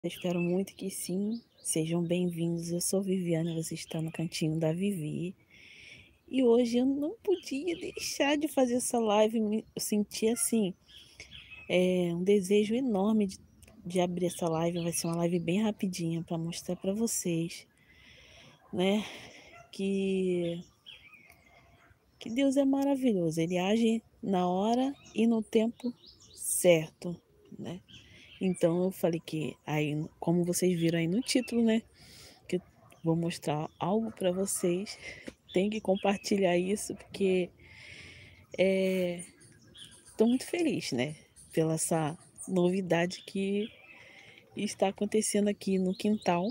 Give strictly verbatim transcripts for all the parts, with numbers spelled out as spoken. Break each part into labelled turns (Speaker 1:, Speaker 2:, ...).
Speaker 1: Eu espero muito que sim. Sejam bem-vindos. Eu sou Viviane, você está no cantinho da Vivi. E hoje eu não podia deixar de fazer essa live. me- Eu senti assim, é, um desejo enorme de, de abrir essa live. Vai ser uma live bem rapidinha para mostrar para vocês, né, que, que Deus é maravilhoso. Ele age na hora e no tempo certo, né? Então eu falei que aí, como vocês viram aí no título, né? Que eu vou mostrar algo para vocês. Tem que compartilhar isso porque é, estou muito feliz, né? Pela essa novidade que está acontecendo aqui no quintal.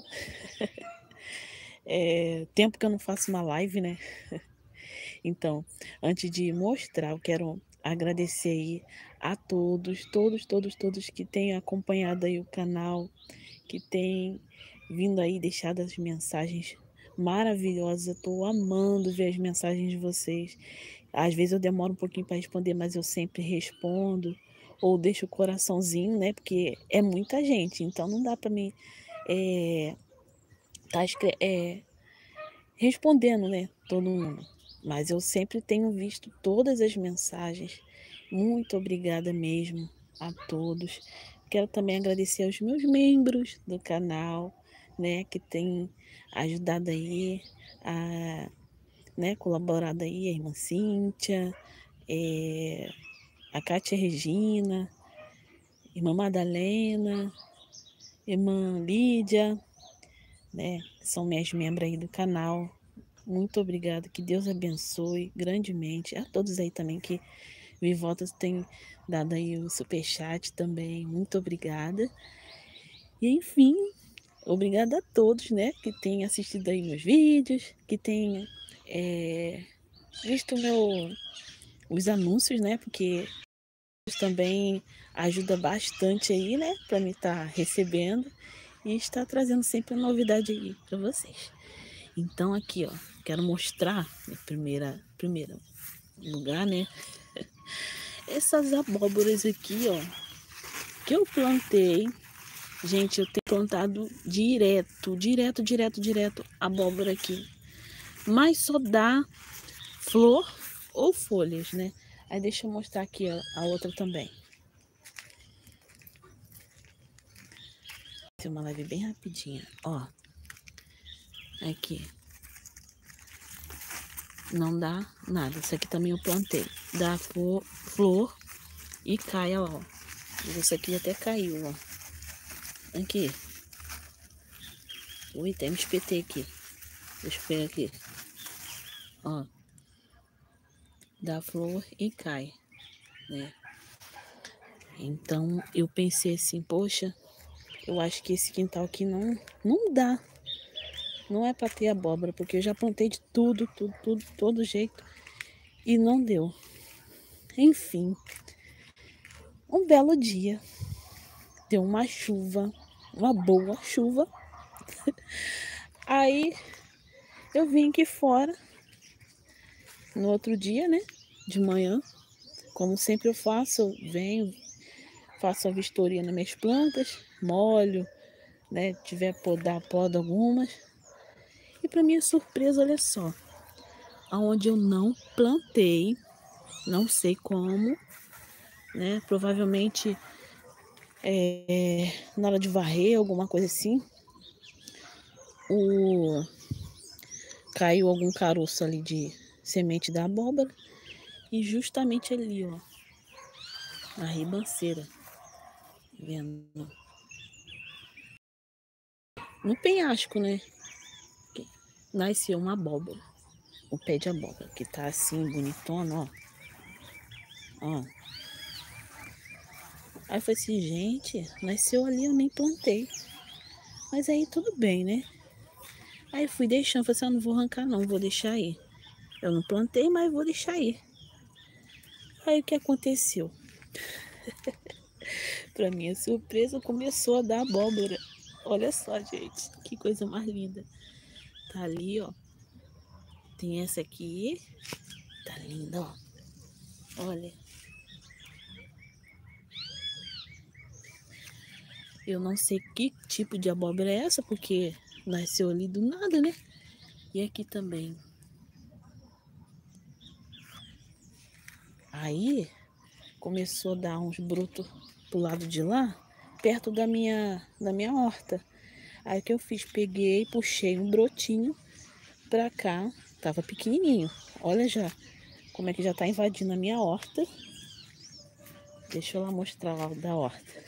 Speaker 1: É, tempo que eu não faço uma live, né? Então, antes de mostrar, eu quero agradecer aí a todos, todos, todos, todos que têm acompanhado aí o canal, que têm vindo aí deixado as mensagens maravilhosas. Eu tô amando ver as mensagens de vocês. Às vezes eu demoro um pouquinho para responder, mas eu sempre respondo ou deixo o coraçãozinho, né? Porque é muita gente, então não dá para mim é, tá escre- é, respondendo, né? Todo mundo. Mas eu sempre tenho visto todas as mensagens. Muito obrigada mesmo a todos. Quero também agradecer aos meus membros do canal, né, que têm ajudado aí, a, né, colaborado aí, a irmã Cíntia, é, a Cátia Regina, irmã Madalena, irmã Lídia, né, que são minhas membros aí do canal. Muito obrigada, que Deus abençoe grandemente a todos aí também que Vivotas tem dado aí o superchat também. Muito obrigada. E enfim, obrigada a todos, né, que têm assistido aí meus vídeos, que têm é, visto meu, os anúncios, né, porque isso também ajuda bastante aí, né, para mim estar recebendo e estar trazendo sempre novidade aí para vocês. Então aqui, ó, quero mostrar em primeira, primeiro lugar, né, essas abóboras aqui, ó, que eu plantei. Gente, eu tenho plantado direto, direto, direto, direto abóbora aqui. Mas só dá flor ou folhas, né? Aí deixa eu mostrar aqui ó, a outra também. Tem uma live bem rapidinha, ó. Aqui. Não dá nada. Isso aqui também eu plantei. Dá flor, flor e cai, ó. Isso aqui até caiu, ó. Aqui. Ui, até me espetei aqui. Deixa eu pegar aqui. Ó. Dá flor e cai, né? Então eu pensei assim, poxa, eu acho que esse quintal aqui não, não dá. Não é para ter abóbora, porque eu já plantei de tudo, tudo, tudo, todo jeito e não deu. Enfim, um belo dia, deu uma chuva, uma boa chuva. Aí eu vim aqui fora no outro dia, né? De manhã, como sempre eu faço, eu venho, faço a vistoria nas minhas plantas, molho, né? Tiver podar, poda algumas. E para minha surpresa, olha só, aonde eu não plantei, não sei como, né? Provavelmente é, na hora de varrer, alguma coisa assim, o caiu algum caroço ali de semente da abóbora e justamente ali, ó, na ribanceira, vendo? No penhasco, né? Nasceu uma abóbora, o pé de abóbora, que tá assim, bonitona, ó. Ó. Aí eu falei assim, gente, nasceu ali, eu nem plantei. Mas aí tudo bem, né? Aí fui deixando, falei assim, ah, não vou arrancar não, vou deixar aí. Eu não plantei, mas vou deixar aí. Aí o que aconteceu? Para minha surpresa, começou a dar abóbora. Olha só, gente, que coisa mais linda. Tá ali, ó. Tem essa aqui. Tá linda, ó. Olha. Eu não sei que tipo de abóbora é essa, porque nasceu ali do nada, né? E aqui também. Aí começou a dar uns brotos pro lado de lá, perto da minha, da minha horta. Aí o que eu fiz? Peguei, puxei um brotinho pra cá. Tava pequenininho. Olha já como é que já tá invadindo a minha horta. Deixa eu lá mostrar lá o da horta.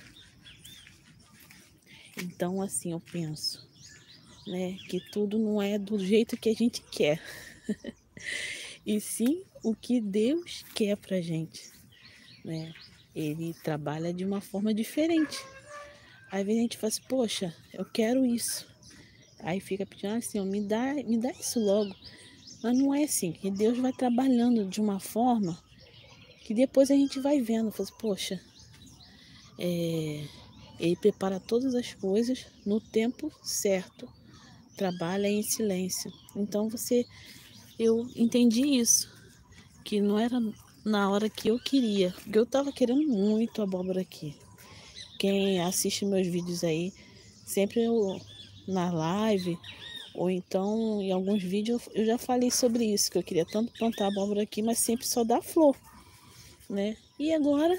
Speaker 1: Então assim eu penso, né, que tudo não é do jeito que a gente quer. E sim o que Deus quer pra gente, né? Ele trabalha de uma forma diferente. Às vezes a gente fala assim, poxa, eu quero isso. Aí fica pedindo assim, ó, me dá, me dá isso logo. Mas não é assim, que Deus vai trabalhando de uma forma que depois a gente vai vendo, fala assim, poxa, é, ele prepara todas as coisas no tempo certo, trabalha em silêncio. Então você, eu entendi isso, que não era na hora que eu queria, porque eu estava querendo muito abóbora aqui. Quem assiste meus vídeos aí, sempre eu na live, ou então em alguns vídeos eu já falei sobre isso, que eu queria tanto plantar abóbora aqui, mas sempre só dá flor, né? E agora,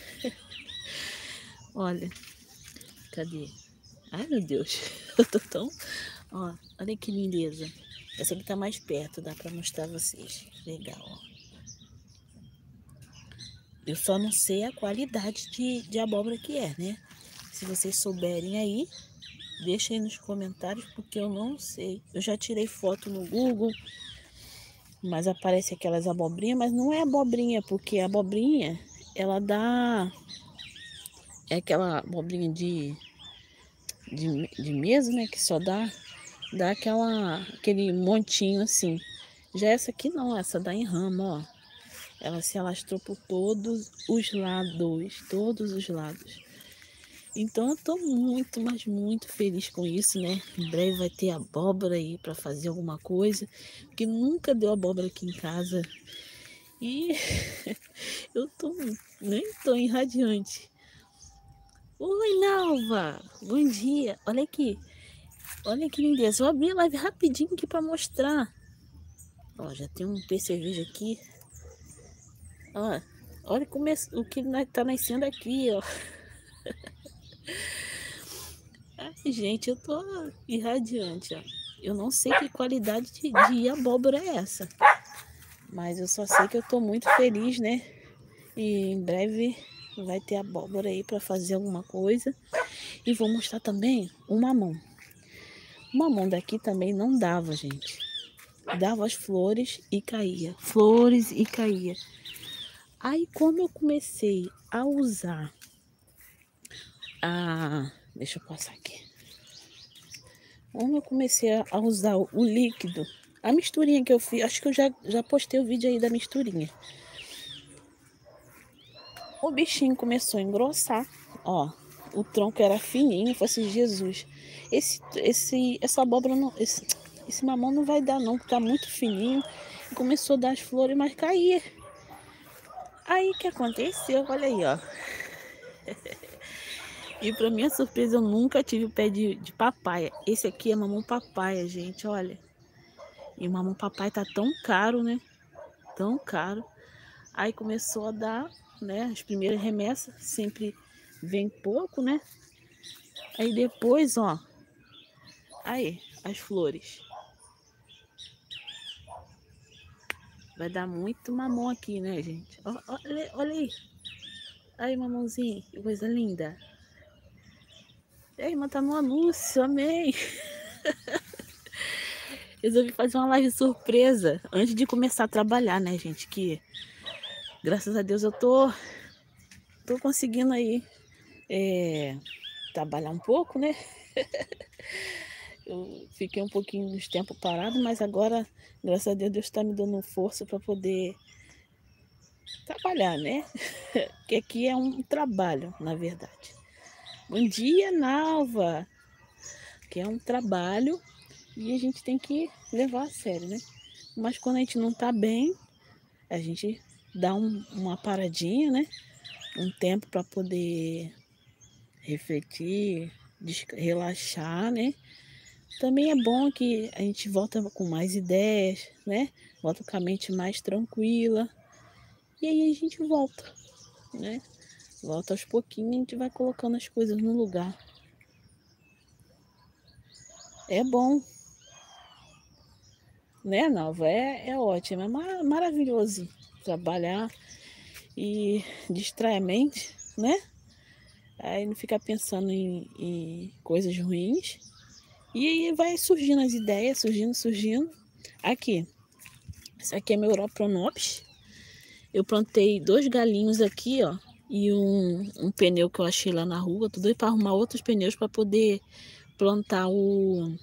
Speaker 1: olha, cadê? Ai meu Deus, eu tô tão... Ó, olha que lindeza. Essa aqui tá mais perto, dá pra mostrar a vocês. Legal, ó. Eu só não sei a qualidade de, de abóbora que é, né? Se vocês souberem aí, deixa aí nos comentários, porque eu não sei. Eu já tirei foto no Google, mas aparece aquelas abobrinhas, mas não é abobrinha, porque a abobrinha, ela dá... É aquela abobrinha de, de, de mesa, né? Que só dá, dá aquela, aquele montinho assim. Já essa aqui não, essa dá em rama, ó. Ela se alastrou por todos os lados, todos os lados. Então eu tô muito, mas muito feliz com isso, né? Em breve vai ter abóbora aí para fazer alguma coisa, porque nunca deu abóbora aqui em casa. E eu tô, nem tô irradiante. Oi, Nalva! Bom dia! Olha aqui, olha que lindeza. Eu abri a live rapidinho aqui para mostrar. Ó, já tem um percevejo aqui. Ó, olha como é, o que tá nascendo aqui, ó. Ai, gente, eu tô irradiante, ó. Eu não sei que qualidade de, de abóbora é essa, mas eu só sei que eu tô muito feliz, né? E em breve vai ter abóbora aí para fazer alguma coisa. E vou mostrar também o mamão. O mamão daqui também não dava, gente. Dava as flores e caía. Flores e caía. Aí, como eu comecei a usar a... Deixa eu passar aqui. Como eu comecei a usar o líquido, a misturinha que eu fiz, acho que eu já, já postei o vídeo aí da misturinha. O bichinho começou a engrossar, ó. O tronco era fininho, eu falei assim, Jesus, esse, esse, essa abóbora, não, esse, esse mamão não vai dar não, porque tá muito fininho. E começou a dar as flores, mas caía. Aí o que aconteceu? Olha aí, ó. E pra minha surpresa, eu nunca tive o pé de, de papaya. Esse aqui é mamão papaya, gente, olha. E o mamão papaya tá tão caro, né? Tão caro. Aí começou a dar, né? As primeiras remessas, sempre vem pouco, né? Aí depois, ó. Aí, as flores. Vai dar muito mamão aqui, né, gente? Ó, olha, olha aí. Aí, mamãozinho, que coisa linda. Ei, irmã, tá no anúncio, amei. Resolvi fazer uma live surpresa antes de começar a trabalhar, né, gente? Que, graças a Deus, eu tô, tô conseguindo aí é, trabalhar um pouco, né? Eu fiquei um pouquinho dos tempos parado, mas agora, graças a Deus, Deus está me dando força para poder trabalhar, né? Porque aqui é um trabalho, na verdade. Bom dia, Nalva! Que é um trabalho e a gente tem que levar a sério, né? Mas quando a gente não tá bem, a gente dá um, uma paradinha, né? Um tempo para poder refletir, relaxar, né? Também é bom que a gente volta com mais ideias, né? Volta com a mente mais tranquila. E aí a gente volta, né? Volta aos pouquinhos, a gente vai colocando as coisas no lugar. É bom, né, Nalva? É, é ótimo, é mar maravilhoso trabalhar e distrair a mente, né? Aí não fica pensando em, em coisas ruins. E aí vai surgindo as ideias, surgindo, surgindo. Aqui, esse aqui é meu Europronopis. Eu plantei dois galinhos aqui, ó. E um, um pneu que eu achei lá na rua. Tô doido para arrumar outros pneus para poder plantar o...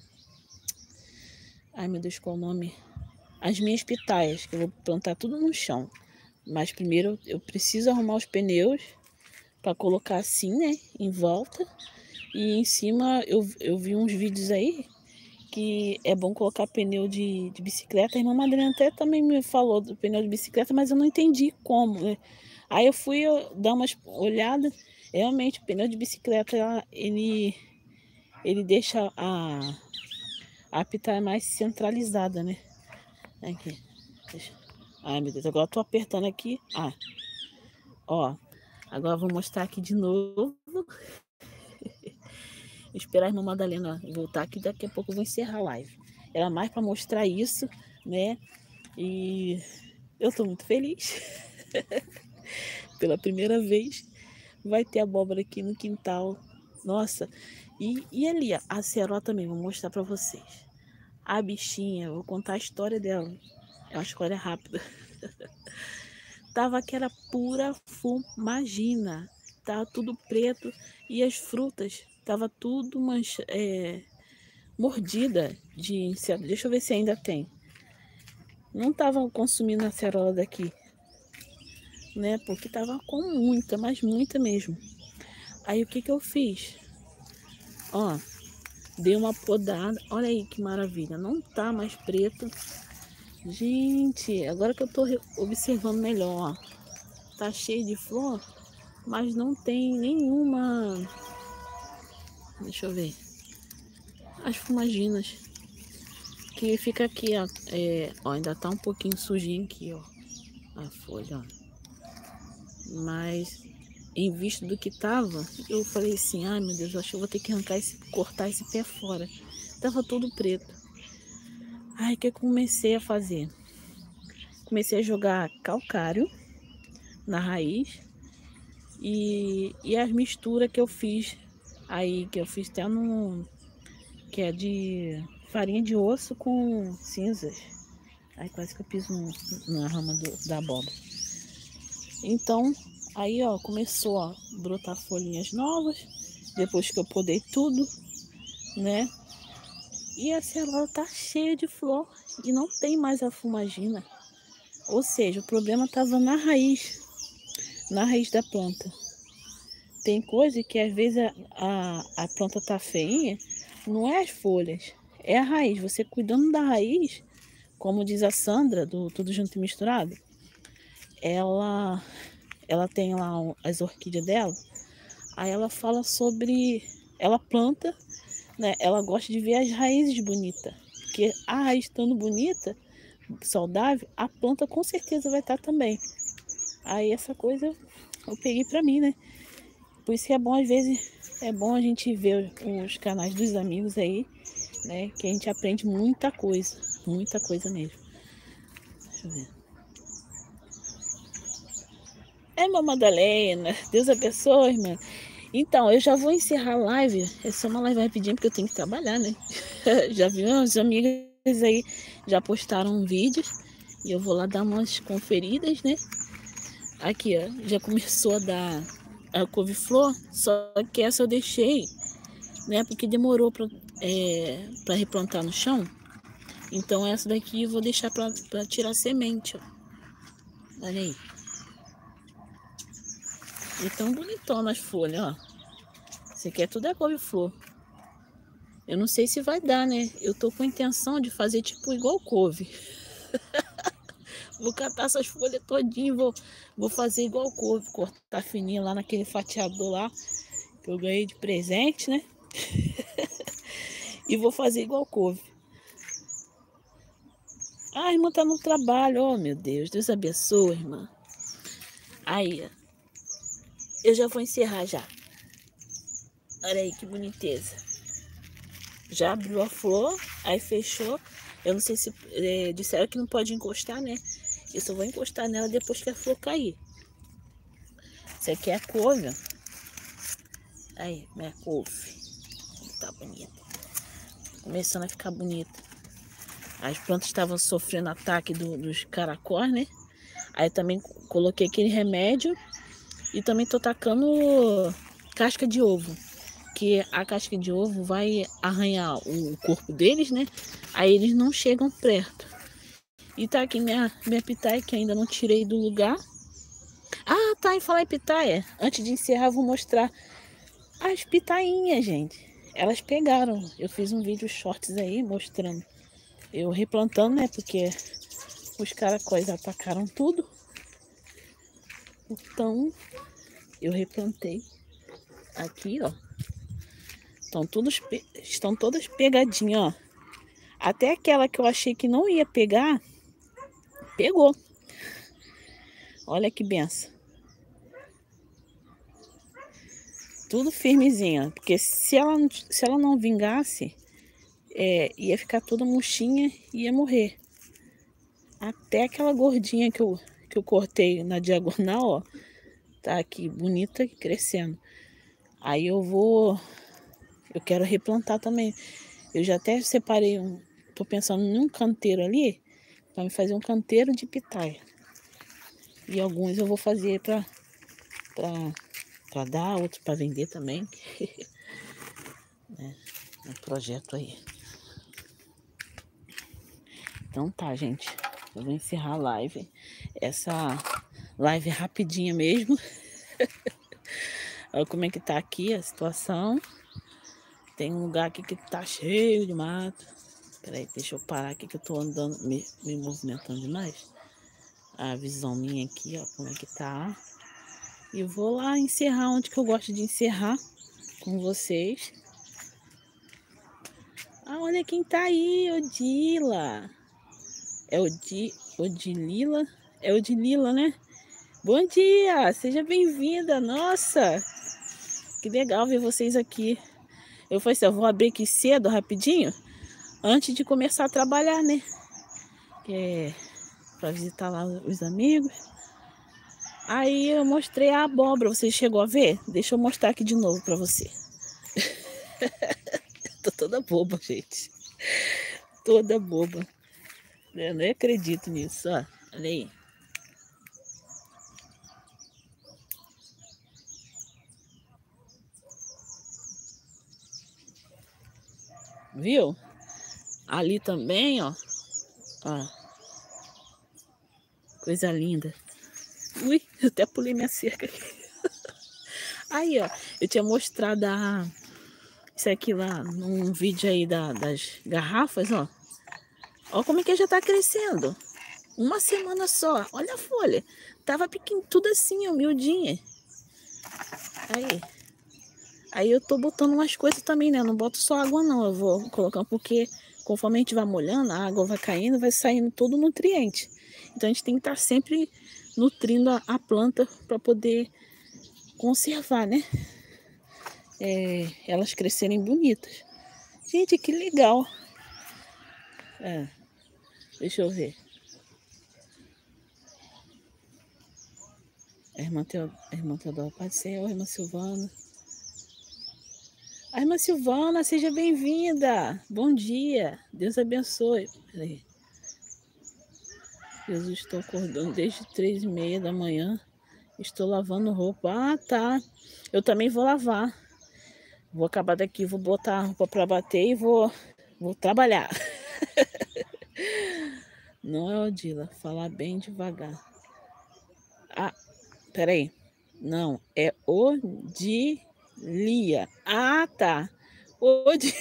Speaker 1: Ai, meu Deus, qual é o nome? As minhas pitaias, que eu vou plantar tudo no chão. Mas primeiro eu preciso arrumar os pneus para colocar assim, né, em volta. E em cima eu, eu vi uns vídeos aí que é bom colocar pneu de, de bicicleta. A irmã Madalena até também me falou do pneu de bicicleta, mas eu não entendi como, né? Aí eu fui eu, dar umas olhadas. Realmente, o pneu de bicicleta, ela, ele, ele deixa a, a pita mais centralizada, né? Aqui, deixa. Ai, meu Deus, agora eu tô apertando aqui. Ah, ó, agora eu vou mostrar aqui de novo. Esperar a irmã Madalena voltar aqui, daqui a pouco eu vou encerrar a live. Era mais para mostrar isso, né? E eu tô muito feliz. Pela primeira vez vai ter abóbora aqui no quintal. Nossa, e, e ali, a acerola também, vou mostrar para vocês. A bichinha, vou contar a história dela. É uma história rápida. Tava que era pura fumagina. Tava tudo preto e as frutas tava tudo mancha, é, mordida de inseto. Deixa eu ver se ainda tem. Não tava consumindo a acerola daqui, né? Porque tava com muita, mas muita mesmo. Aí o que que eu fiz? Ó, dei uma podada. Olha aí que maravilha. Não tá mais preto. Gente, agora que eu tô observando melhor, ó. Tá cheio de flor, mas não tem nenhuma... Deixa eu ver. As fumaginas. Que fica aqui, ó. É, ó, ainda tá um pouquinho sujinho aqui, ó. A folha, ó. Mas em vista do que tava, eu falei assim, ai meu Deus, eu acho que eu vou ter que arrancar esse, cortar esse pé fora. Tava todo preto. Ai, o que eu comecei a fazer? Comecei a jogar calcário na raiz e, e as misturas que eu fiz aí, que eu fiz até no... que é de farinha de osso com cinzas. Ai, quase que eu piso no, na rama do, da abóbora. Então, aí, ó, começou a brotar folhinhas novas, depois que eu podei tudo, né? E a acerola tá cheia de flor e não tem mais a fumagina. Ou seja, o problema estava na raiz, na raiz da planta. Tem coisa que às vezes a, a, a planta tá feinha, não é as folhas, é a raiz. Você cuidando da raiz, como diz a Sandra, do Tudo Junto e Misturado, ela, ela tem lá as orquídeas dela, aí ela fala sobre, ela planta, né? Ela gosta de ver as raízes bonitas, porque a raiz estando bonita, saudável, a planta com certeza vai estar também. Aí essa coisa eu peguei pra mim, né? Por isso que é bom, às vezes, é bom a gente ver os canais dos amigos aí, né? Que a gente aprende muita coisa, muita coisa mesmo. Deixa eu ver. É, irmã Madalena, Deus abençoe, irmã. Então, eu já vou encerrar a live. É só uma live rapidinho, porque eu tenho que trabalhar, né? Já vi umas amigas aí, já postaram vídeos. E eu vou lá dar umas conferidas, né? Aqui, ó, já começou a dar a couve-flor, só que essa eu deixei, né? Porque demorou para é, para replantar no chão. Então essa daqui eu vou deixar para tirar semente, ó. Olha aí. E tão bonitona as folhas, ó. Isso aqui é tudo é couve-flor. Eu não sei se vai dar, né? Eu tô com a intenção de fazer tipo igual couve. Vou catar essas folhas todinho, vou, vou fazer igual couve, cortar fininho lá naquele fatiador lá que eu ganhei de presente, né? E vou fazer igual couve. Ah, a irmã tá no trabalho. Oh, meu Deus. Deus abençoe, irmã. Aí, eu já vou encerrar já. Olha aí que boniteza. Já abriu a flor, aí fechou. Eu não sei se é, disseram que não pode encostar, né? Eu só vou encostar nela depois que a flor cair. Isso aqui é a couve. Aí, minha couve. Tá bonita. Começando a ficar bonita. As plantas estavam sofrendo ataque do, dos caracóis, né? Aí também coloquei aquele remédio. E também tô tacando casca de ovo. Que a casca de ovo vai arranhar o corpo deles, né? Aí eles não chegam perto. E tá aqui minha, minha pitaia, que ainda não tirei do lugar. Ah, tá, em falar em pitaia. Antes de encerrar, vou mostrar as pitainhas, gente. Elas pegaram. Eu fiz um vídeo shorts aí, mostrando. Eu replantando, né? Porque os caracóis atacaram tudo. Então, eu replantei. Aqui, ó. Estão, todos, estão todas pegadinhas, ó. Até aquela que eu achei que não ia pegar, pegou. Olha que benção. Tudo firmezinha. Porque se ela, se ela não vingasse, é, ia ficar toda murchinha e ia morrer. Até aquela gordinha que eu, que eu cortei na diagonal, ó. Tá aqui, bonita e crescendo. Aí eu vou... Eu quero replantar também. Eu já até separei um... Tô pensando num canteiro ali, para me fazer um canteiro de pitaia. E alguns eu vou fazer para para dar, outros para vender também. Né? Um projeto aí. Então tá, gente. Eu vou encerrar a live. Essa live rapidinha mesmo. Olha como é que tá aqui a situação. Tem um lugar aqui que tá cheio de mato. Peraí, deixa eu parar aqui que eu tô andando, me, me movimentando demais. A visão minha aqui, ó, como é que tá. E vou lá encerrar onde que eu gosto de encerrar com vocês. Ah, olha quem tá aí, Odila. É Odi, Odilila? É Odilila, né? Bom dia, seja bem-vinda. Nossa, que legal ver vocês aqui. Eu falei assim, eu vou abrir aqui cedo, rapidinho, antes de começar a trabalhar, né? É, para visitar lá os amigos. Aí eu mostrei a abóbora, você chegou a ver? Deixa eu mostrar aqui de novo para você. Tô toda boba, gente. Toda boba. Eu nem acredito nisso, ó. Olha aí. Viu? Ali também, ó. Ó. Coisa linda. Ui, eu até pulei minha cerca aqui. Aí, ó. Eu tinha mostrado a... isso aqui lá num vídeo aí da, das garrafas, ó. Ó como é que já tá crescendo. Uma semana só. Olha a folha. Tava pequeno, tudo assim, ó, miudinha. Aí. Aí eu tô botando umas coisas também, né? Eu não boto só água, não. Eu vou colocar porque conforme a gente vai molhando, a água vai caindo, vai saindo todo o nutriente. Então a gente tem que estar sempre nutrindo a, a planta para poder conservar, né? É, elas crescerem bonitas. Gente, que legal. É, deixa eu ver. A irmã, Teo, a irmã Teodoro, pode ser, a irmã Silvana. A irmã Silvana, seja bem-vinda. Bom dia. Deus abençoe. Peraí. Jesus, estou acordando desde três e meia da manhã. Estou lavando roupa. Ah, tá. Eu também vou lavar. Vou acabar daqui, vou botar a roupa para bater e vou, vou trabalhar. Não é Odila, falar bem devagar. Ah, peraí. Não, é Odilia. Ah, tá. Odi...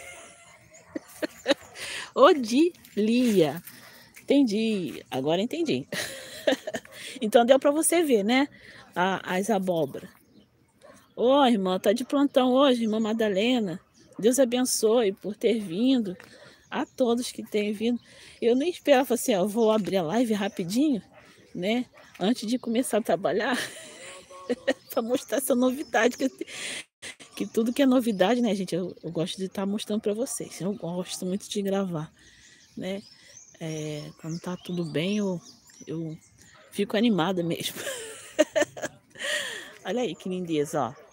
Speaker 1: Odilia. Entendi. Agora entendi. Então deu para você ver, né? A, as abóboras. Ô, irmã, tá de plantão hoje, irmã Madalena. Deus abençoe por ter vindo. A todos que têm vindo. Eu nem esperava assim, ó, eu vou abrir a live rapidinho, né? Antes de começar a trabalhar, para mostrar essa novidade. Que, que tudo que é novidade, né, gente? Eu, eu gosto de estar tá mostrando para vocês. Eu gosto muito de gravar, né? É, quando tá tudo bem, eu, eu fico animada mesmo. Olha aí que lindeza, ó.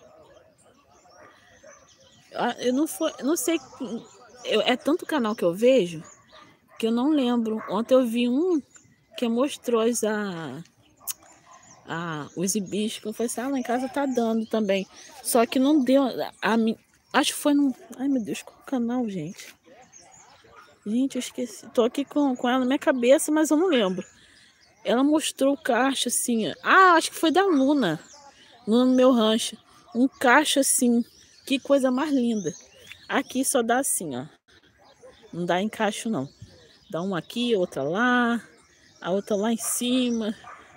Speaker 1: Eu não, foi, não sei, eu, é tanto canal que eu vejo que eu não lembro. Ontem eu vi um que mostrou as, a, a, os hibiscos. Eu falei assim, ah, lá em casa tá dando também. Só que não deu. A, a, acho que foi no. Ai, meu Deus, qual canal, gente? Gente, eu esqueci. Tô aqui com, com ela na minha cabeça, mas eu não lembro. Ela mostrou o cacho assim. Ah, acho que foi da Luna, no meu rancho. Um cacho assim. Que coisa mais linda. Aqui só dá assim, ó. Não dá encaixo, não. Dá uma aqui, outra lá. A outra lá em cima.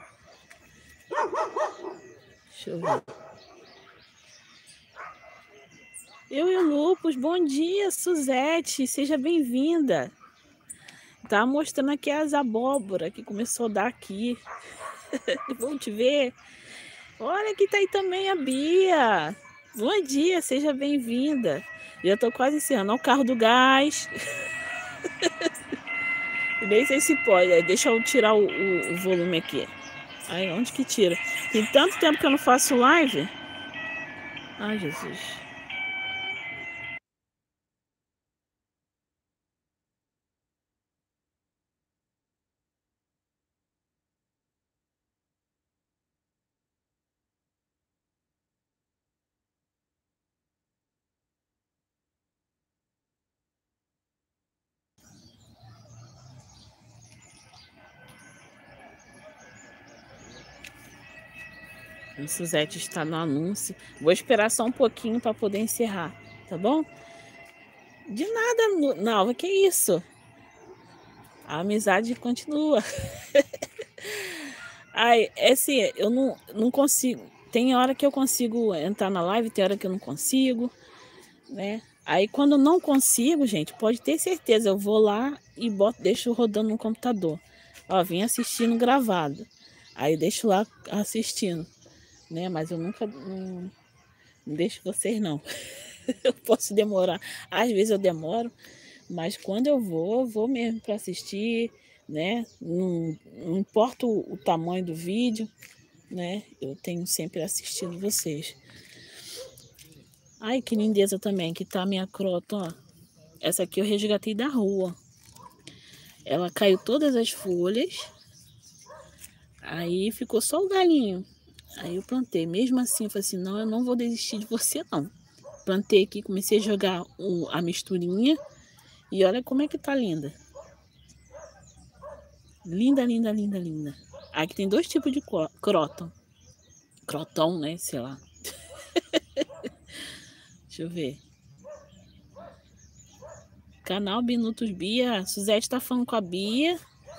Speaker 1: Deixa eu ver. Eu e o Lupus, bom dia, Suzete. Seja bem-vinda. Tá mostrando aqui as abóbora que começou a dar aqui. Vamos te ver. Olha que tá aí também a Bia. Bom dia, seja bem-vinda. Já tô quase encerrando. Olha o carro do gás. Nem sei se pode. Deixa eu tirar o, o, o volume aqui. Aí, onde que tira? Tem tanto tempo que eu não faço live. Ai, Jesus. O Suzete está no anúncio. Vou esperar só um pouquinho para poder encerrar, tá bom? De nada, Nalva, que isso? A amizade continua. Ai, é assim, eu não, não consigo. Tem hora que eu consigo entrar na live, tem hora que eu não consigo, né? Aí quando eu não consigo, gente, pode ter certeza, eu vou lá e boto, deixo rodando no computador. Ó, vim assistindo gravado. Aí deixo lá assistindo, né? Mas eu nunca não, não deixo vocês não. Eu posso demorar. Às vezes eu demoro, mas quando eu vou, eu vou mesmo para assistir, né? Não, não importa o, o tamanho do vídeo, né? Eu tenho sempre assistido vocês. Ai, que lindeza também, que tá a minha crota, ó. Essa aqui eu resgatei da rua. Ela caiu todas as folhas. Aí ficou só o galinho. Aí eu plantei. Mesmo assim, eu falei assim, não, eu não vou desistir de você, não. Plantei aqui, comecei a jogar o, a misturinha. E olha como é que tá linda. Linda, linda, linda, linda. Aqui tem dois tipos de cróton. Croton, né? Sei lá. Deixa eu ver. Canal Minutos Bia. Suzete tá falando com a Bia.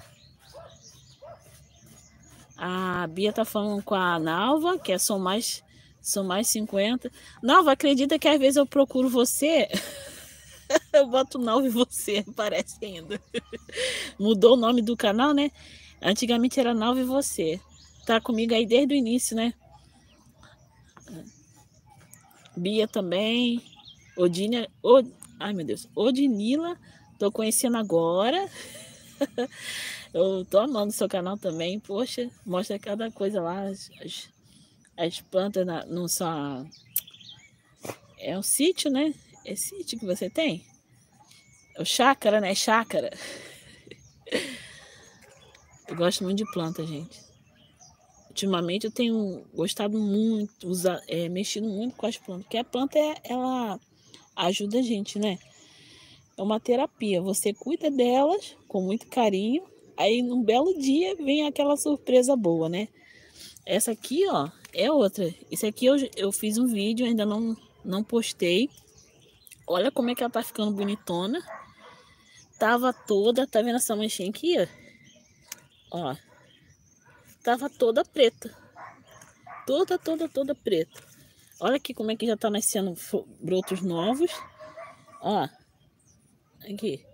Speaker 1: A Bia tá falando com a Nalva, que é são mais, são mais cinquenta. Nalva, acredita que às vezes eu procuro você? Eu boto Nalva e você, parece ainda. Mudou o nome do canal, né? Antigamente era Nalva e você. Tá comigo aí desde o início, né? Bia também. Odínia. Od... Ai, meu Deus. Odinila. Tô conhecendo agora. Eu tô amando o seu canal também. Poxa, mostra cada coisa lá. As, as, as plantas na, não só. É um sítio, né? É sítio que você tem? É o chácara, né? Chácara. Eu gosto muito de planta, gente. Ultimamente eu tenho gostado muito, usar, é, mexido muito com as plantas. Porque a planta, é, ela ajuda a gente, né? É uma terapia. Você cuida delas com muito carinho. Aí num belo dia vem aquela surpresa boa, né? Essa aqui, ó, é outra. Esse aqui eu, eu fiz um vídeo, ainda não, não postei. Olha como é que ela tá ficando bonitona. Tava toda, tá vendo essa manchinha aqui, ó? Ó, tava toda preta. Toda, toda, toda preta. Olha aqui como é que já tá nascendo brotos novos. Ó, aqui.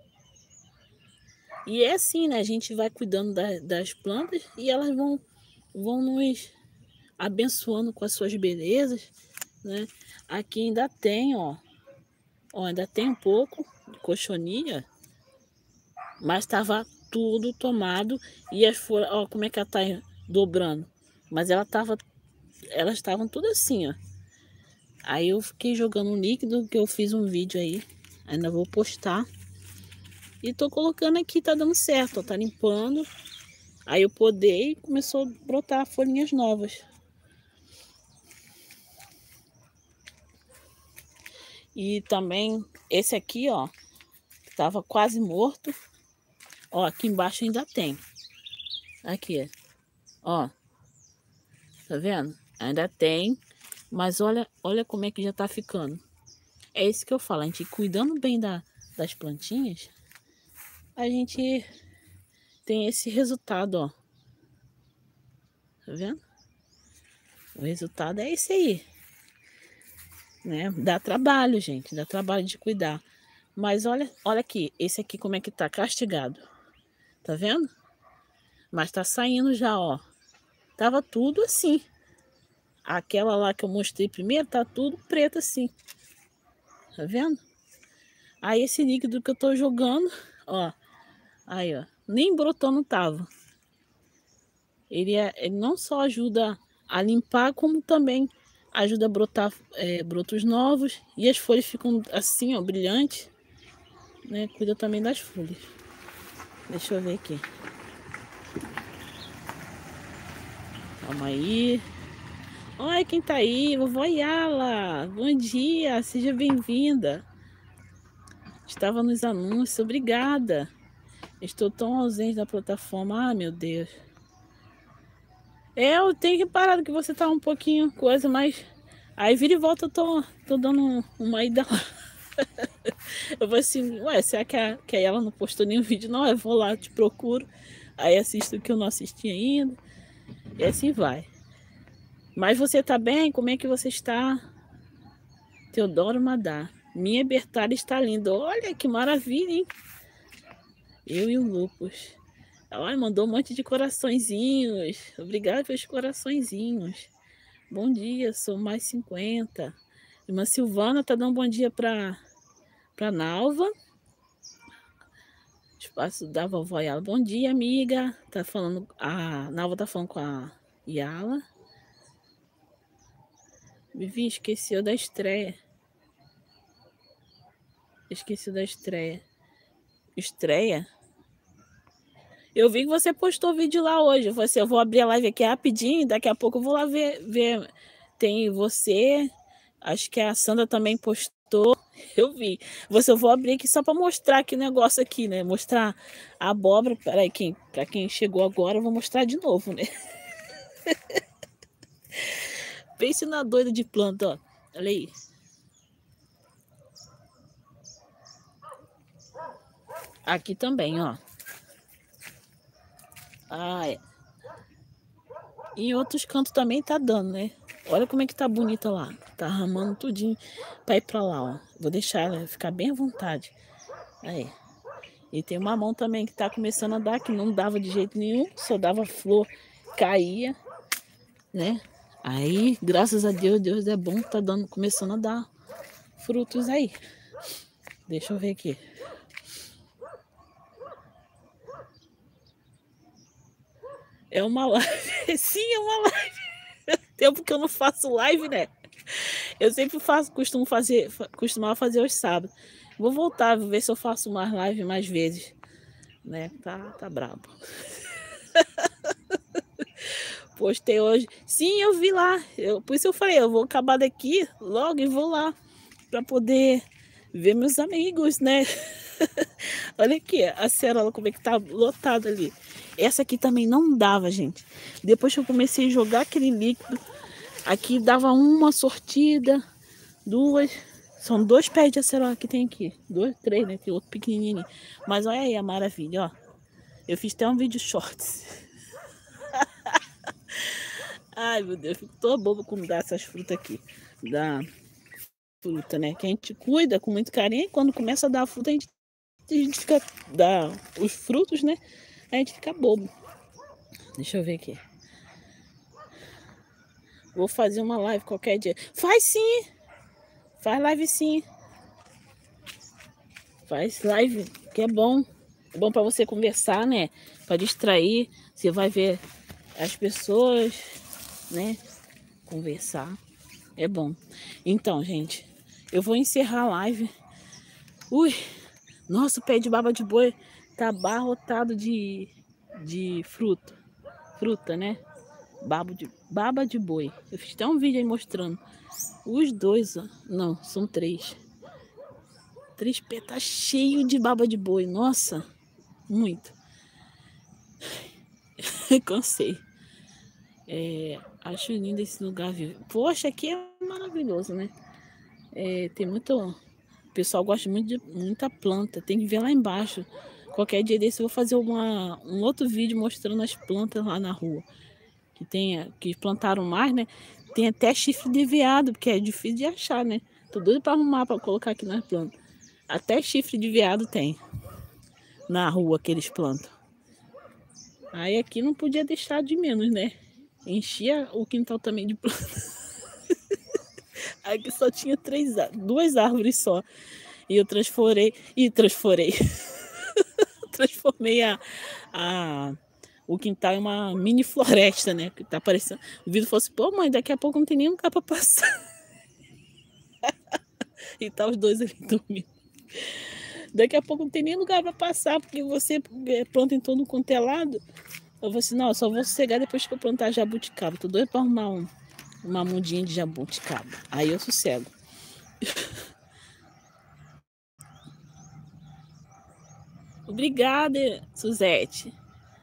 Speaker 1: E é assim, né? A gente vai cuidando da, das plantas e elas vão, vão nos abençoando com as suas belezas, né? Aqui ainda tem, ó. Ó, ainda tem um pouco de cochonia, mas estava tudo tomado e as folhas, ó, como é que ela tá dobrando. Mas ela tava, elas estavam tudo assim, ó. Aí eu fiquei jogando um líquido que eu fiz um vídeo aí, ainda vou postar. E tô colocando aqui, tá dando certo, ó, tá limpando. Aí eu podei e começou a brotar folhinhas novas. E também esse aqui, ó, tava quase morto. Ó, aqui embaixo ainda tem. Aqui, ó. Tá vendo? Ainda tem. Mas olha, olha como é que já tá ficando. É isso que eu falo. A gente cuidando bem da, das plantinhas, a gente tem esse resultado, ó. Tá vendo? O resultado é esse aí. Né? Dá trabalho, gente. Dá trabalho de cuidar. Mas olha, olha aqui. Esse aqui como é que tá castigado. Tá vendo? Mas tá saindo já, ó. Tava tudo assim. Aquela lá que eu mostrei primeiro, tá tudo preto assim. Tá vendo? Aí esse líquido que eu tô jogando, ó. Aí, ó. Nem brotou não tava. Ele, é, ele não só ajuda a limpar, como também ajuda a brotar é, brotos novos. E as folhas ficam assim, ó, brilhantes. Né? Cuida também das folhas. Deixa eu ver aqui. Calma aí. Olha quem tá aí, vovó Yala. Bom dia, seja bem-vinda. Estava nos anúncios, obrigada. Estou tão ausente da plataforma. Ah, meu Deus. É, eu tenho reparado que você tá um pouquinho coisa, mas aí vira e volta eu tô, tô dando uma ida lá. Eu vou assim, ué, será que, a, que ela não postou nenhum vídeo? Não, eu vou lá, te procuro. Aí assisto o que eu não assisti ainda. E assim vai. Mas você tá bem? Como é que você está? Teodoro Madá. Minha Bertalha está linda. Olha que maravilha, hein? Eu e o Lupus. Olha, mandou um monte de coraçõezinhos. Obrigada pelos coraçõezinhos. Bom dia, sou mais cinquenta. Irmã Silvana tá dando um bom dia para para Nalva. Espaço da vovó Yala. Bom dia, amiga. Tá falando, a Nalva tá falando com a Yala. Vivi, esqueceu da estreia. Esqueci da estreia. Estreia? Eu vi que você postou vídeo lá hoje. Eu falei assim, eu vou abrir a live aqui rapidinho, daqui a pouco eu vou lá ver. ver. Tem você, acho que a Sandra também postou. Eu vi. Você, eu vou abrir aqui só para mostrar aqui o negócio aqui, né? Mostrar a abóbora. Peraí, quem, para quem chegou agora, eu vou mostrar de novo, né? Pense na doida de planta, ó. Olha aí. Aqui também, ó. Ah, é. Em outros cantos também tá dando, né? Olha como é que tá bonita lá. Tá ramando tudinho pra ir pra lá, ó. Vou deixar ela ficar bem à vontade. Aí. E tem uma mão também que tá começando a dar, que não dava de jeito nenhum. Só dava flor, caía, né? Aí, graças a Deus, Deus é bom, tá dando, começando a dar frutos aí. Deixa eu ver aqui. É uma live. Sim, é uma live. Tempo que eu não faço live, né? Eu sempre faço, costumo fazer, costumava fazer aos sábados. Vou voltar, vou ver se eu faço mais live mais vezes, né? Tá, tá brabo. Postei hoje. Sim, eu vi lá. Eu, por isso eu falei, eu vou acabar daqui logo e vou lá para poder ver meus amigos, né? Olha aqui, a cerola como é que tá lotada ali. Essa aqui também não dava, gente. Depois que eu comecei a jogar aquele líquido, aqui dava uma sortida, duas. São dois pés de acerola que tem aqui. Dois, três, né? Tem outro pequenininho. Mas olha aí a maravilha, ó. Eu fiz até um vídeo shorts. Ai, meu Deus, fico toda boba com dar essas frutas aqui. da fruta, né? Que a gente cuida com muito carinho, e quando começa a dar a fruta, a gente, a gente fica, dá os frutos, né? A gente fica bobo. Deixa eu ver aqui. Vou fazer uma live qualquer dia. Faz sim! Faz live sim. Faz live, que é bom. É bom para você conversar, né? Para distrair. Você vai ver as pessoas, né? Conversar. É bom. Então, gente, eu vou encerrar a live. Ui! Nossa, o pé de baba de boi tá abarrotado de, de fruta. Fruta, né? Baba de, baba de boi. Eu fiz até um vídeo aí mostrando. Os dois, ó. Não, são três. Três pés, tá cheio de baba de boi. Nossa, muito. Cansei. É, acho lindo esse lugar, viu? Poxa, aqui é maravilhoso, né? É, tem muito... O pessoal gosta muito de muita planta. Tem que ver lá embaixo. Qualquer dia desse eu vou fazer uma, um outro vídeo mostrando as plantas lá na rua. Que, tem, que plantaram mais, né? Tem até chifre de veado, porque é difícil de achar, né? Tô doido pra arrumar pra colocar aqui nas plantas. Até chifre de veado tem na rua que eles plantam. Aí aqui não podia deixar de menos, né? Enchia o quintal também de planta. Aqui só tinha três, duas árvores só. E eu transformei. E transformei. Transformei a, a, o quintal em uma mini floresta, né? Que tá parecendo. O vidro fosse, pô, mãe, daqui a pouco não tem nem lugar pra passar. E tá os dois ali dormindo. Daqui a pouco não tem nem lugar para passar, porque você planta em todo quanto é lado. Eu vou assim, não, eu só vou sossegar depois que eu plantar jabuticaba. Tô doido para arrumar um, uma mudinha de jabuticaba. Aí eu sossego. Obrigada, Suzete.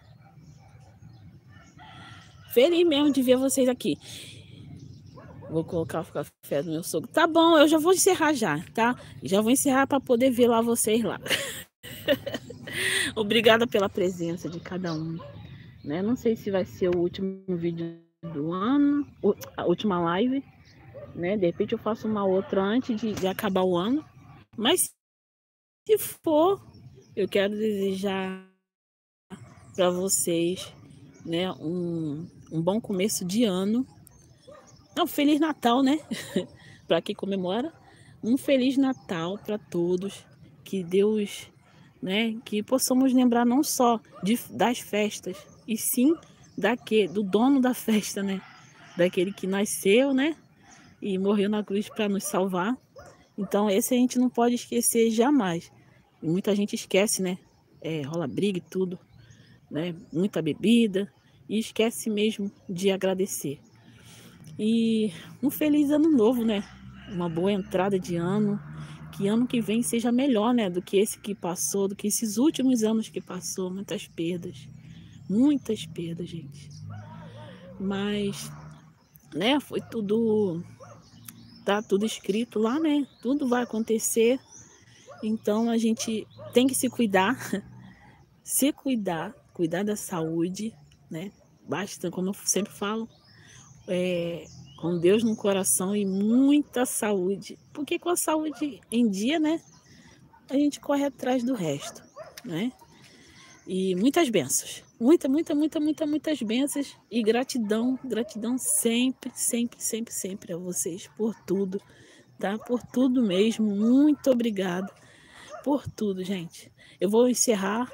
Speaker 1: Feliz mesmo de ver vocês aqui. Vou colocar o café do meu sogro. Tá bom, eu já vou encerrar já, tá? Já vou encerrar para poder ver lá vocês lá. Obrigada pela presença de cada um. Né? Não sei se vai ser o último vídeo do ano, a última live, né? De repente eu faço uma outra antes de, de acabar o ano. Mas se for, eu quero desejar para vocês, né, um, um bom começo de ano. Um Feliz Natal, né? Para quem comemora, um Feliz Natal para todos. Que Deus, né, que possamos lembrar não só de, das festas, e sim daquele, do dono da festa, né? Daquele que nasceu, né? E morreu na cruz para nos salvar. Então esse a gente não pode esquecer jamais. E muita gente esquece, né? É, rola briga e tudo, né? Muita bebida e esquece mesmo de agradecer. E um feliz ano novo, né? Uma boa entrada de ano. Que ano que vem seja melhor, né? Do que esse que passou, do que esses últimos anos que passou. Muitas perdas. Muitas perdas, gente. Mas, né? Foi tudo... Tá tudo escrito lá, né? Tudo vai acontecer. Então a gente tem que se cuidar. Se cuidar. Cuidar da saúde, né? Basta, como eu sempre falo, é, com Deus no coração e muita saúde. Porque com a saúde em dia, né? A gente corre atrás do resto, né? E muitas bênçãos. Muita, muita, muita, muita, muitas bênçãos. E gratidão, gratidão sempre, sempre, sempre, sempre a vocês por tudo, tá? Por tudo mesmo. Muito obrigada por tudo, gente. Eu vou encerrar.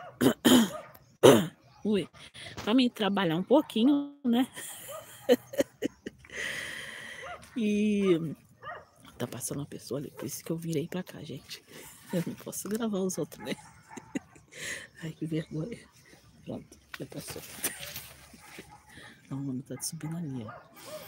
Speaker 1: Ui, para mim trabalhar um pouquinho, né? E tá passando uma pessoa ali, por isso que eu virei pra cá, gente. Eu não posso gravar os outros, né? Ai, que vergonha. Pronto, já passou. A mano tá subindo ali, ó.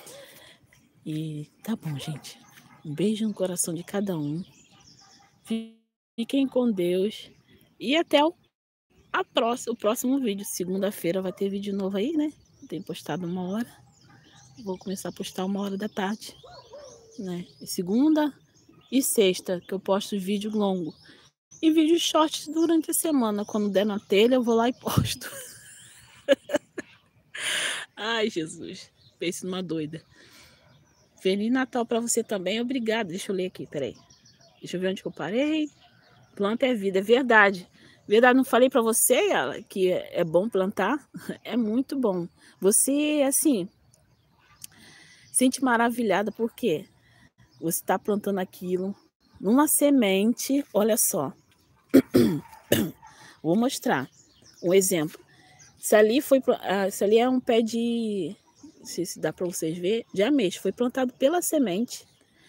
Speaker 1: E tá bom, gente. Um beijo no coração de cada um. Fiquem com Deus. E até o, a próxima, o próximo vídeo. Segunda-feira vai ter vídeo novo aí, né? Tem postado uma hora. Vou começar a postar uma hora da tarde, né? E segunda e sexta, que eu posto vídeo longo. E vídeos shorts durante a semana. Quando der na telha, eu vou lá e posto. Ai, Jesus. Pense numa doida. Feliz Natal para você também. Obrigada. Deixa eu ler aqui, peraí. Deixa eu ver onde que eu parei. Planta é vida, é verdade. Verdade, não falei para você, ela, que é bom plantar? É muito bom. Você, assim, sente maravilhada porque você está plantando aquilo numa semente. Olha só. Vou mostrar um exemplo. Se ali, foi, se ali é um pé de... Não sei se dá para vocês verem. De ameixa. Foi plantado pela semente.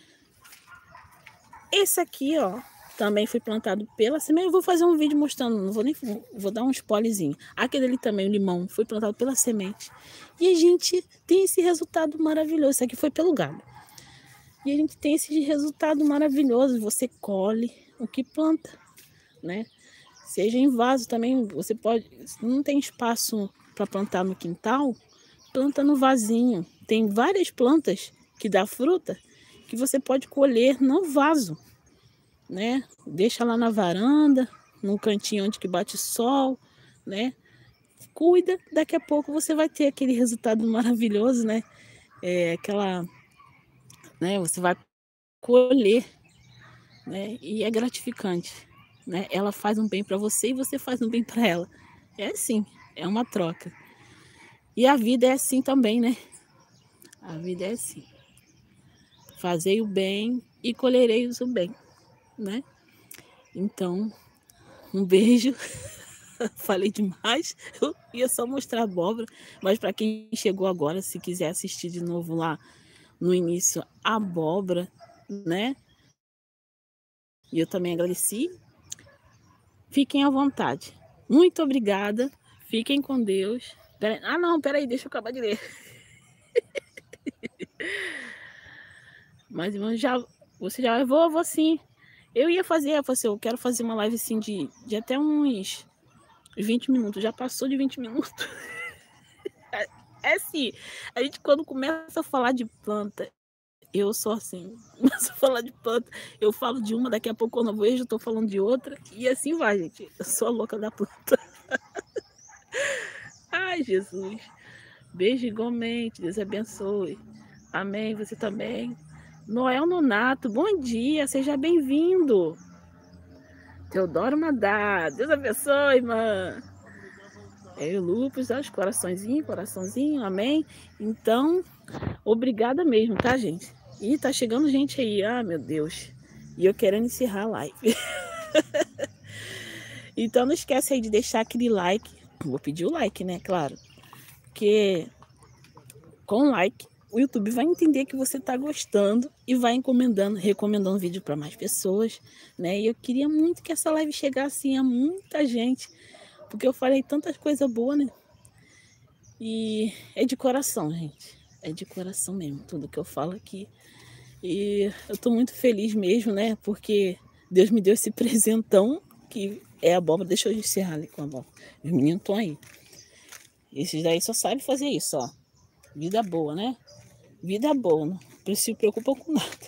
Speaker 1: Esse aqui, ó, também foi plantado pela semente. Eu vou fazer um vídeo mostrando, não vou nem vou dar um spoilerzinho. Aquele ali também, o limão, foi plantado pela semente. E a gente tem esse resultado maravilhoso. Isso aqui foi pelo gado. E a gente tem esse resultado maravilhoso. Você colhe o que planta, né? Seja em vaso também, você pode, se não tem espaço para plantar no quintal, planta no vasinho. Tem várias plantas que dá fruta que você pode colher no vaso, né? Deixa lá na varanda, num cantinho onde que bate sol, né? Cuida, daqui a pouco você vai ter aquele resultado maravilhoso, né? É aquela, né? Você vai colher, né? E é gratificante, né? Ela faz um bem para você e você faz um bem para ela. É assim, é uma troca. E a vida é assim também, né? A vida é assim. Fazei o bem e colhereis o bem, né? Então, um beijo. Falei demais. Eu ia só mostrar a abóbora, mas para quem chegou agora, se quiser assistir de novo lá no início, a abóbora, né? E eu também agradeci. Fiquem à vontade. Muito obrigada. Fiquem com Deus. Pera... Ah, não, peraí, deixa eu acabar de ler. Mas já, você já levou, eu vou sim. Eu ia fazer, você, eu quero fazer uma live assim de, de até uns vinte minutos. Já passou de vinte minutos. É assim, a gente quando começa a falar de planta, eu sou assim, começo a falar de planta, eu falo de uma, daqui a pouco quando eu vejo, eu tô falando de outra, e assim vai, gente. Eu sou a louca da planta. Ai, Jesus. Beijo igualmente, Deus abençoe. Amém, você também. Noel Nonato, bom dia, seja bem-vindo. Teodoro Madá, Deus abençoe, irmã. É o Lupus, os coraçãozinho, coraçãozinho, amém. Então, obrigada mesmo, tá, gente? E tá chegando gente aí, ah, meu Deus. E eu querendo encerrar a live. Então, não esquece aí de deixar aquele like. Vou pedir o like, né, claro. Porque com like, o YouTube vai entender que você tá gostando e vai encomendando, recomendando vídeo para mais pessoas, né? E eu queria muito que essa live chegasse a muita gente, porque eu falei tantas coisas boas, né? E é de coração, gente. É de coração mesmo, tudo que eu falo aqui. E eu tô muito feliz mesmo, né? Porque Deus me deu esse presentão, que é a abóbora. Deixa eu encerrar ali com a abóbora. Os meninos estão aí. Esses daí só sabem fazer isso, ó. Vida boa, né? Vida boa, não se preocupa com nada.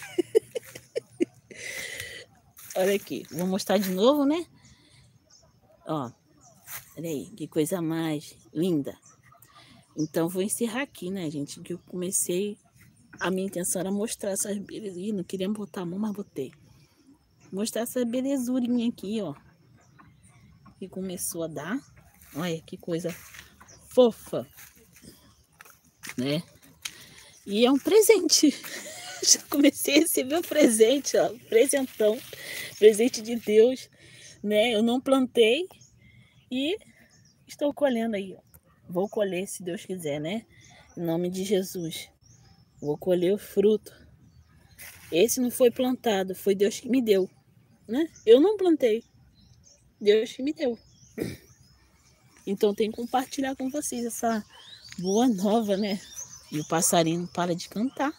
Speaker 1: Olha aqui, vou mostrar de novo, né? Ó, olha aí, que coisa mais linda. Então, vou encerrar aqui, né, gente? Que eu comecei... A minha intenção era mostrar essas belezinhas. Não queria botar a mão, mas botei. Mostrar essa belezurinha aqui, ó. Que começou a dar. Olha que coisa fofa, né? E é um presente. Já comecei a receber um presente, ó. Presentão. Presente de Deus, né? Eu não plantei e estou colhendo aí, ó. Vou colher se Deus quiser, né? Em nome de Jesus. Vou colher o fruto. Esse não foi plantado, foi Deus que me deu, né? Eu não plantei. Deus que me deu. Então tem que compartilhar com vocês essa boa nova, né? E o passarinho não para de cantar.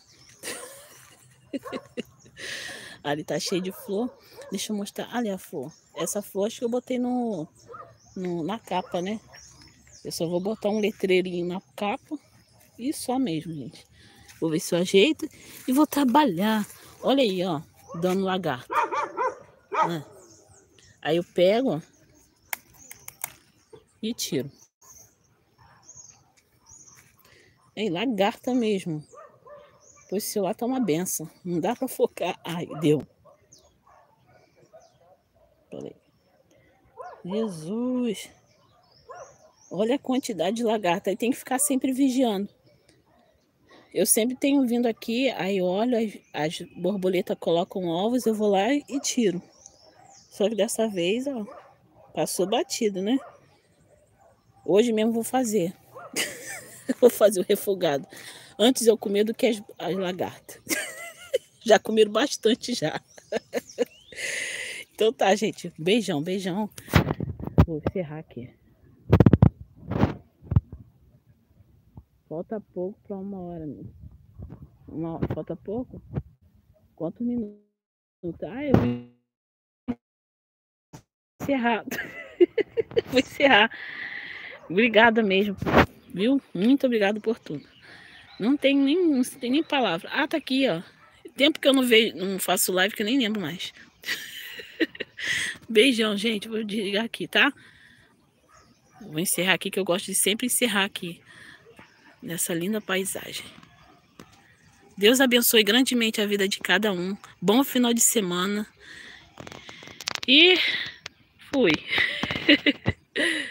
Speaker 1: Ali tá cheio de flor. Deixa eu mostrar. Ali a flor. Essa flor acho que eu botei no, no, na capa, né? Eu só vou botar um letreirinho na capa. E só mesmo, gente. Vou ver se eu ajeito e vou trabalhar. Olha aí, ó. Dando lagarto. Né? Aí eu pego, ó, e tiro. É lagarta mesmo. Pois o celular tá uma benção. Não dá pra focar. Ai, deu. Peraí. Jesus. Olha a quantidade de lagarta. Aí tem que ficar sempre vigiando. Eu sempre tenho vindo aqui, aí olho, as, as borboletas colocam ovos, eu vou lá e tiro. Só que dessa vez, ó, passou batido, né? Hoje mesmo vou fazer. Vou fazer o refogado. Antes eu comer do que as, as lagartas. Já comeram bastante já. Então tá, gente. Beijão, beijão. Vou encerrar aqui. Falta pouco para uma hora. Uma, falta pouco? Quantos minutos? Ah, eu vou encerrar. Vou encerrar. Obrigada mesmo, viu? Muito obrigado por tudo. Não tem nem, não tem nem palavra. Ah, tá aqui, ó. Tempo que eu não vejo, não faço live que eu nem lembro mais. Beijão, gente. Vou desligar aqui, tá? Vou encerrar aqui, que eu gosto de sempre encerrar aqui. Nessa linda paisagem. Deus abençoe grandemente a vida de cada um. Bom final de semana. E fui.